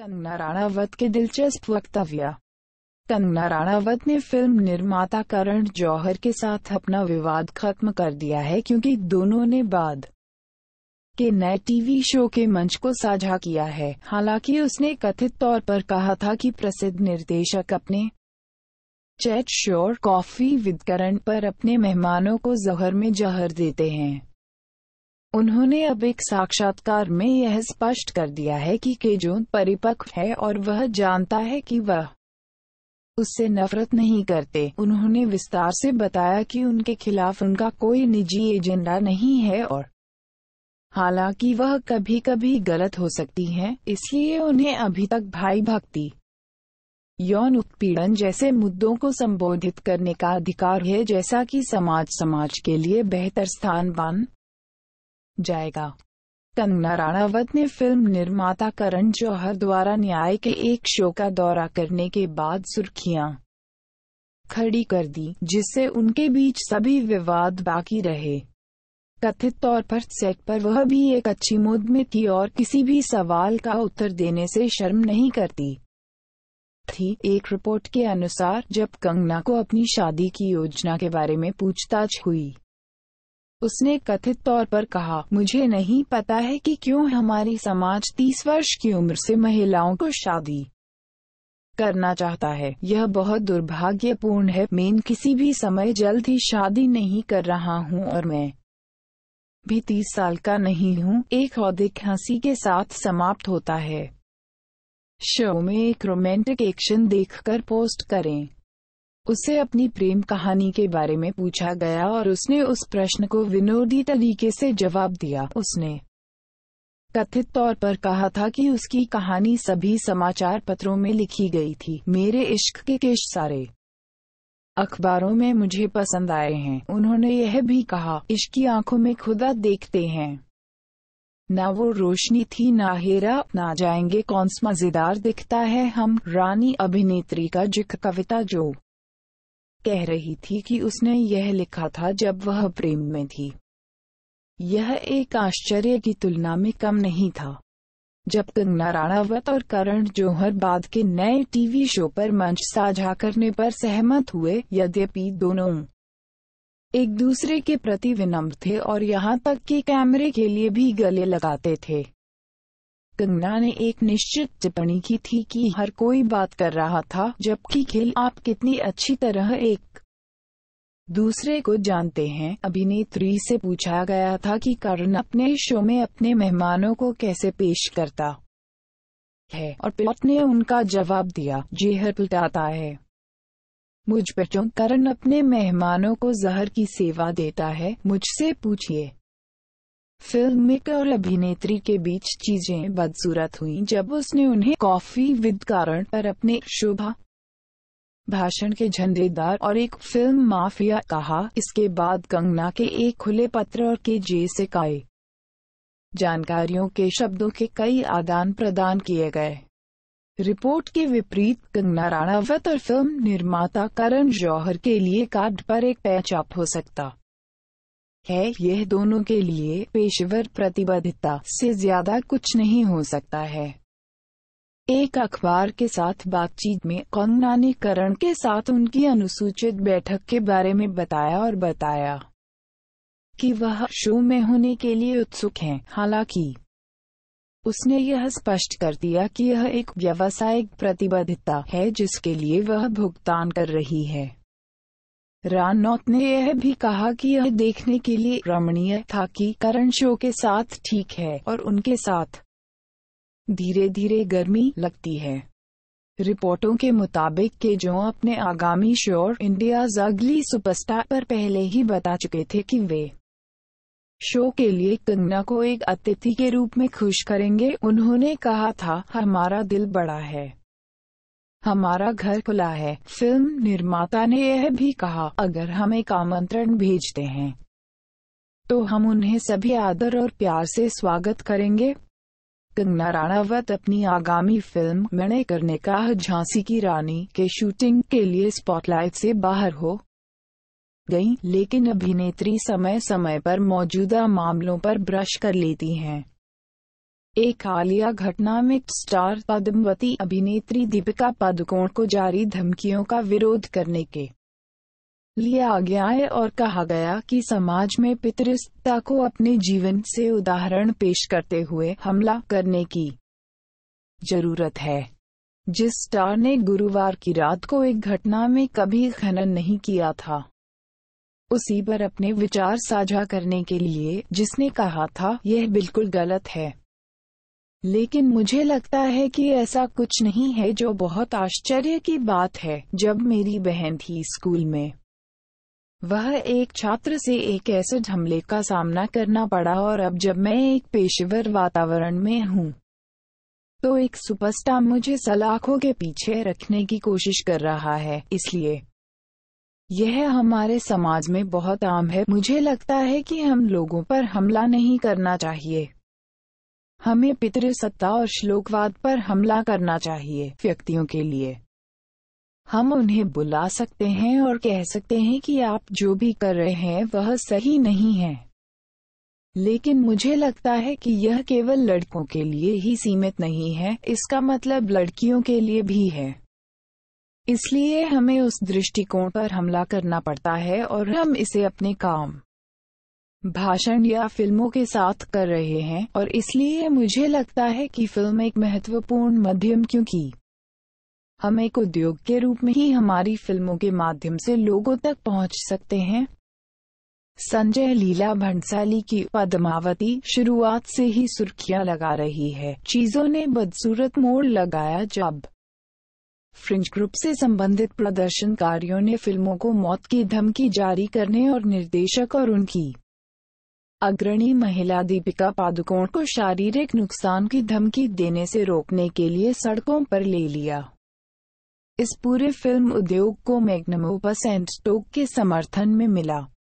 कंगना राणावत के दिलचस्प वक्तव्य। कंगना राणावत ने फिल्म निर्माता करण जौहर के साथ अपना विवाद खत्म कर दिया है क्योंकि दोनों ने बाद के नए टीवी शो के मंच को साझा किया है। हालांकि उसने कथित तौर पर कहा था कि प्रसिद्ध निर्देशक अपने chat show coffee with Karan पर अपने मेहमानों को जहर में जहर देते हैं। उन्होंने अब एक साक्षात्कार में यह स्पष्ट कर दिया है कि केजोन परिपक्व है और वह जानता है कि वह उससे नफरत नहीं करते। उन्होंने विस्तार से बताया कि उनके खिलाफ उनका कोई निजी एजेंडा नहीं है और हालांकि वह कभी कभी गलत हो सकती हैं, इसलिए उन्हें अभी तक भाई भक्ति, यौन उत्पीड़न जैसे मुद्दों को संबोधित करने का अधिकार है, जैसा कि समाज के लिए बेहतर स्थान बन जाएगा। कंगना राणावत ने फिल्म निर्माता करण जौहर द्वारा न्याय के एक शो का दौरा करने के बाद सुर्खियां खड़ी कर दी, जिससे उनके बीच सभी विवाद बाकी रहे। कथित तौर पर सेट पर वह भी एक अच्छी मूड में थी और किसी भी सवाल का उत्तर देने से शर्म नहीं करती थी। एक रिपोर्ट के अनुसार जब कंगना को अपनी शादी की योजना के बारे में पूछताछ हुई, उसने कथित तौर पर कहा, मुझे नहीं पता है कि क्यों हमारी समाज 30 वर्ष की उम्र से महिलाओं को शादी करना चाहता है। यह बहुत दुर्भाग्यपूर्ण है। मैं किसी भी समय जल्द ही शादी नहीं कर रहा हूं और मैं भी 30 साल का नहीं हूं। एक औदिक हंसी के साथ समाप्त होता है। शो में एक रोमांटिक एक्शन देखकर पोस्ट करें। उसे अपनी प्रेम कहानी के बारे में पूछा गया और उसने उस प्रश्न को विनोदी तरीके से जवाब दिया। उसने कथित तौर पर कहा था कि उसकी कहानी सभी समाचार पत्रों में लिखी गई थी। मेरे इश्क के केस सारे अखबारों में मुझे पसंद आए हैं। उन्होंने यह भी कहा, इश्क की आंखों में खुदा देखते हैं। ना वो रोशनी थी ना हेरा, ना जाएंगे कौन सा मजेदार दिखता है हम। रानी अभिनेत्री का जिक्र कविता जो कह रही थी कि उसने यह लिखा था जब वह प्रेम में थी। यह एक आश्चर्य की तुलना में कम नहीं था। जब कंगना राणावत और करण जौहर बाद के नए टीवी शो पर मंच साझा करने पर सहमत हुए, यद्यपि दोनों एक दूसरे के प्रति विनम्र थे और यहां तक कि कैमरे के लिए भी गले लगाते थे। कंगना ने एक निश्चित टिप्पणी की थी कि हर कोई बात कर रहा था, जबकि खिल आप कितनी अच्छी तरह एक दूसरे को जानते हैं। अभिनेत्री से पूछा गया था कि करण अपने शो में अपने मेहमानों को कैसे पेश करता है और प्लॉट ने उनका जवाब दिया, जहर पिलाता है मुझ पर जो करण अपने मेहमानों को जहर की सेवा देता है, मुझसे पूछिए। फिल्म मेकर और अभिनेत्री के बीच चीजें बदसूरत हुईं जब उसने उन्हें कॉफी विद करण पर अपने शोभा भाषण के झंडेदार और एक फिल्म माफिया कहा। इसके बाद कंगना के एक खुले पत्र और के जैसे कई जानकारियों के शब्दों के कई आदान प्रदान किए गए। रिपोर्ट के विपरीत कंगना राणावत और फिल्म निर्माता करण जौहर के लिए कार्ड पर एक पैचअप हो सकता है। यह दोनों के लिए पेशेवर प्रतिबद्धता से ज्यादा कुछ नहीं हो सकता है। एक अखबार के साथ बातचीत में कंगना ने करण के साथ उनकी अनुसूचित बैठक के बारे में बताया और बताया कि वह शो में होने के लिए उत्सुक हैं। हालांकि उसने यह स्पष्ट कर दिया कि यह एक व्यावसायिक प्रतिबद्धता है जिसके लिए वह भुगतान कर रही है। रानौत ने यह भी कहा कि यह देखने के लिए रमणीय था कि करण शो के साथ ठीक है और उनके साथ धीरे धीरे गर्मी लगती है। रिपोर्टों के मुताबिक के जो अपने आगामी शो इंडियाज अगली सुपरस्टार पर पहले ही बता चुके थे कि वे शो के लिए कंगना को एक अतिथि के रूप में खुश करेंगे। उन्होंने कहा था, हमारा दिल बड़ा है, हमारा घर खुला है। फिल्म निर्माता ने यह भी कहा, अगर हम एक आमंत्रण भेजते हैं तो हम उन्हें सभी आदर और प्यार से स्वागत करेंगे। कंगना राणावत अपनी आगामी फिल्म मणि करने का झांसी की रानी के शूटिंग के लिए स्पॉटलाइट से बाहर हो गई, लेकिन अभिनेत्री समय समय पर मौजूदा मामलों पर ब्रश कर लेती हैं। एक हालिया घटना में स्टार पद्मावती अभिनेत्री दीपिका पादुकोण को जारी धमकियों का विरोध करने के लिए आगे आए और कहा गया कि समाज में पितृसत्ता को अपने जीवन से उदाहरण पेश करते हुए हमला करने की जरूरत है। जिस स्टार ने गुरुवार की रात को एक घटना में कभी खनन नहीं किया था, उसी पर अपने विचार साझा करने के लिए जिसने कहा था यह बिल्कुल गलत है। लेकिन मुझे लगता है कि ऐसा कुछ नहीं है, जो बहुत आश्चर्य की बात है। जब मेरी बहन थी स्कूल में, वह एक छात्र से एक ऐसे हमले का सामना करना पड़ा, और अब जब मैं एक पेशेवर वातावरण में हूँ तो एक सुपरस्टार मुझे सलाखों के पीछे रखने की कोशिश कर रहा है। इसलिए यह हमारे समाज में बहुत आम है। मुझे लगता है कि हम लोगों पर हमला नहीं करना चाहिए, हमें पितृसत्ता और श्लोकवाद पर हमला करना चाहिए। व्यक्तियों के लिए हम उन्हें बुला सकते हैं और कह सकते हैं कि आप जो भी कर रहे हैं वह सही नहीं है, लेकिन मुझे लगता है कि यह केवल लड़कों के लिए ही सीमित नहीं है, इसका मतलब लड़कियों के लिए भी है। इसलिए हमें उस दृष्टिकोण पर हमला करना पड़ता है, और हम इसे अपने काम, भाषण या फिल्मों के साथ कर रहे हैं। और इसलिए मुझे लगता है कि फिल्म एक महत्वपूर्ण माध्यम, क्योंकि हम एक उद्योग के रूप में ही हमारी फिल्मों के माध्यम से लोगों तक पहुंच सकते हैं। संजय लीला भंसाली की पद्मावती शुरुआत से ही सुर्खियां लगा रही है। चीजों ने बदसूरत मोड़ लगाया जब फ्रिंज ग्रुप से संबंधित प्रदर्शनकारियों ने फिल्मों को मौत की धमकी जारी करने और निर्देशक और उनकी अग्रणी महिला दीपिका पादुकोण को शारीरिक नुकसान की धमकी देने से रोकने के लिए सड़कों पर ले लिया। इस पूरे फिल्म उद्योग को मैग्नम ओपस एंड स्टोक के समर्थन में मिला।